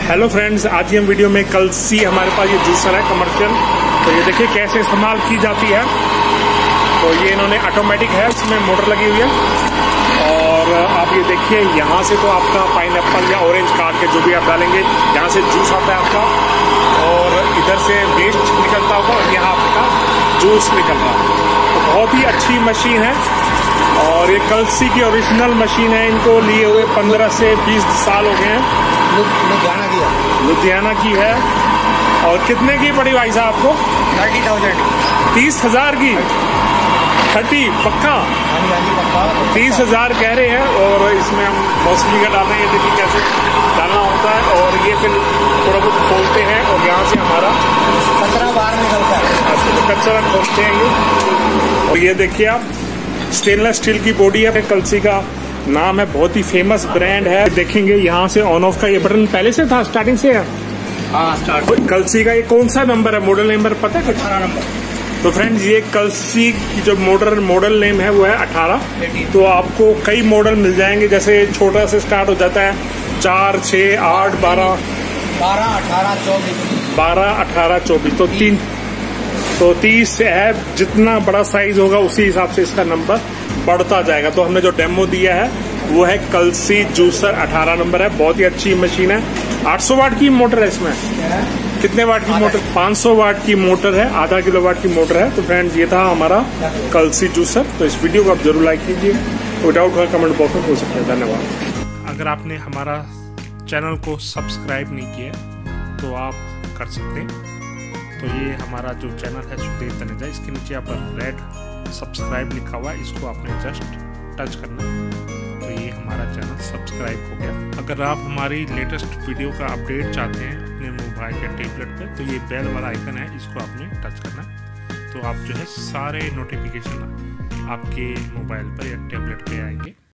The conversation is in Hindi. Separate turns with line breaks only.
हेलो फ्रेंड्स, आज की हम वीडियो में कलसी हमारे पास ये जूसर है कमर्शियल। तो ये देखिए कैसे इस्तेमाल की जाती है। तो ये इन्होंने ऑटोमेटिक है, इसमें मोटर लगी हुई है। और आप ये देखिए यहाँ से तो आपका पाइनएप्पल या ऑरेंज काट के जो भी आप डालेंगे यहाँ से जूस आता है आपका, और इधर से वेस्ट निकलता होगा और यहाँ आपका जूस निकल रहा है। तो बहुत ही अच्छी मशीन है और ये कलसी की ओरिजिनल मशीन है। इनको लिए हुए 15 से 20 साल हो गए हैं। लुधियाना की है। और कितने की पड़ी भाई साहब आपको?
30,000।
30,000 की? 30 पक्का? 30,000 कह रहे हैं। और इसमें हम मौसमी का डाल रहे हैं, देखिए कैसे डालना होता है। और ये फिर थोड़ा बहुत खोलते हैं और यहाँ से हमारा
कचरा बाहर निकलता है।
कचरा खोलते हैं ये। और ये देखिए आप, स्टेनलेस स्टील की बॉडी है। कलसी का नाम है, बहुत ही फेमस ब्रांड है। देखेंगे यहाँ से ऑन ऑफ का ये बटन पहले से था, स्टार्टिंग से है।
हाँ, स्टार्ट।
कलसी का ये कौन सा नंबर है, मॉडल नंबर पता है?
18 नंबर।
तो फ्रेंड्स, ये कलसी की जो मॉडल नेम है वो है 18। तो आपको कई मॉडल मिल जाएंगे, जैसे छोटा से स्टार्ट हो जाता है 4, 6, 8, 12,
12, 18, 24।
तो 30 है। जितना बड़ा साइज होगा उसी हिसाब से इसका नंबर बढ़ता जाएगा। तो हमने जो डेमो दिया है वो है कलसी जूसर 18 नंबर है। बहुत ही अच्छी मशीन है। 800 वाट की मोटर है इसमें। कितने वाट की मोटर? 500 वाट की मोटर है, आधा किलोवाट की मोटर है। तो फ्रेंड्स, ये था हमारा कलसी जूसर। तो इस वीडियो को आप जरूर लाइक कीजिए। कोई डाउट हो कमेंट बॉक्स में पूछ सकते हैं। धन्यवाद। अगर आपने हमारा चैनल को सब्सक्राइब नहीं किया तो आप कर सकते हैं। तो ये हमारा जो चैनल है सुखदेव तनेजा, इसके नीचे आप रेड सब्सक्राइब लिखा हुआ है, इसको आपने जस्ट टच करना है। तो ये हमारा चैनल सब्सक्राइब हो गया। अगर आप हमारी लेटेस्ट वीडियो का अपडेट चाहते हैं अपने मोबाइल या टैबलेट पे, तो ये बेल वाला आइकन है, इसको आपने टच करना है। तो आप जो है सारे नोटिफिकेशन आपके मोबाइल पर या टैबलेट पे आएंगे।